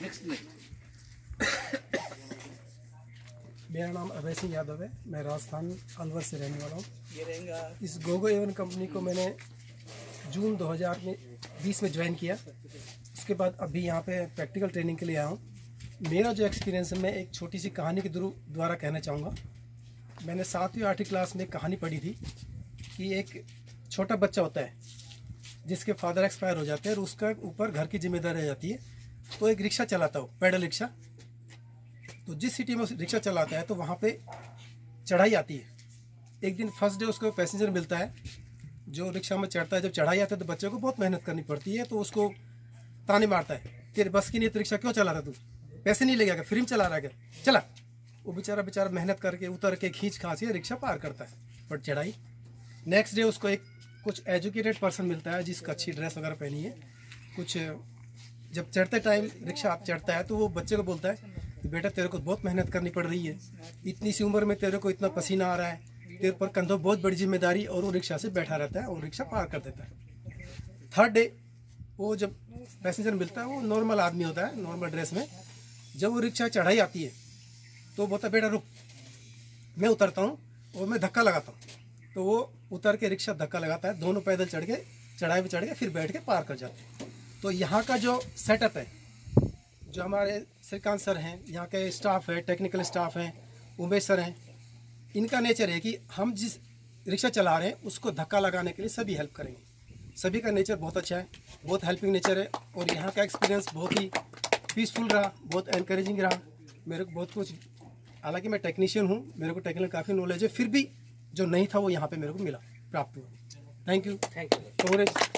मेरा नाम अभय सिंह यादव है। मैं राजस्थान अलवर से रहने वाला हूँ। इस गोगो एवन कंपनी को मैंने जून 2020 में ज्वाइन किया। उसके बाद अभी यहाँ पे प्रैक्टिकल ट्रेनिंग के लिए आया हूँ। मेरा जो एक्सपीरियंस है मैं एक छोटी सी कहानी के द्वारा कहना चाहूँगा। मैंने 7वीं 8वीं क्लास में कहानी पढ़ी थी कि एक छोटा बच्चा होता है जिसके फादर एक्सपायर हो जाते हैं और उसका ऊपर घर की जिम्मेदारी रह जाती है। तो एक रिक्शा चलाता हो, पैडल रिक्शा। तो जिस सिटी में रिक्शा चलाता है तो वहाँ पे चढ़ाई आती है। एक दिन फर्स्ट डे उसको पैसेंजर मिलता है जो रिक्शा में चढ़ता है। जब चढ़ाई आता है तो बच्चे को बहुत मेहनत करनी पड़ती है। तो उसको ताने मारता है, तेरे बस की नहीं तो रिक्शा क्यों चला रहा, तू पैसे नहीं ले गया, फ्री में चला रहा है, चला। वो बेचारा मेहनत करके उतर के खींच खांच के रिक्शा पार करता है पर चढ़ाई। नेक्स्ट डे उसको एक कुछ एजुकेटेड पर्सन मिलता है जिसका अच्छी ड्रेस वगैरह पहनी है। कुछ जब चढ़ते टाइम रिक्शा चढ़ता है तो वो बच्चे को बोलता है कि बेटा तेरे को बहुत मेहनत करनी पड़ रही है, इतनी सी उम्र में तेरे को इतना पसीना आ रहा है, तेरे पर कंधों बहुत बड़ी जिम्मेदारी। और वो रिक्शा से बैठा रहता है और रिक्शा पार कर देता है। थर्ड डे वो जब पैसेंजर मिलता है वो नॉर्मल आदमी होता है, नॉर्मल ड्रेस में। जब वो रिक्शा चढ़ाई आती है तो बोलता है बेटा रुक, मैं उतरता हूँ और मैं धक्का लगाता हूँ। तो वो उतर के रिक्शा धक्का लगाता है, दोनों पैदल चढ़ के चढ़ाई पे चढ़ के फिर बैठ के पार कर जाते हैं। तो यहाँ का जो सेटअप है, जो हमारे श्रीकांत सर हैं, यहाँ के स्टाफ है, टेक्निकल स्टाफ हैं, उमेश सर हैं, इनका नेचर है कि हम जिस रिक्शा चला रहे हैं उसको धक्का लगाने के लिए सभी हेल्प करेंगे। सभी का नेचर बहुत अच्छा है, बहुत हेल्पिंग नेचर है। और यहाँ का एक्सपीरियंस बहुत ही पीसफुल रहा, बहुत एनकरेजिंग रहा। मेरे को बहुत कुछ, हालांकि मैं टेक्नीशियन हूँ, मेरे को टेक्निकल काफ़ी नॉलेज है, फिर भी जो नहीं था वो यहाँ पे मेरे को मिला, प्राप्त हुआ। Thank you.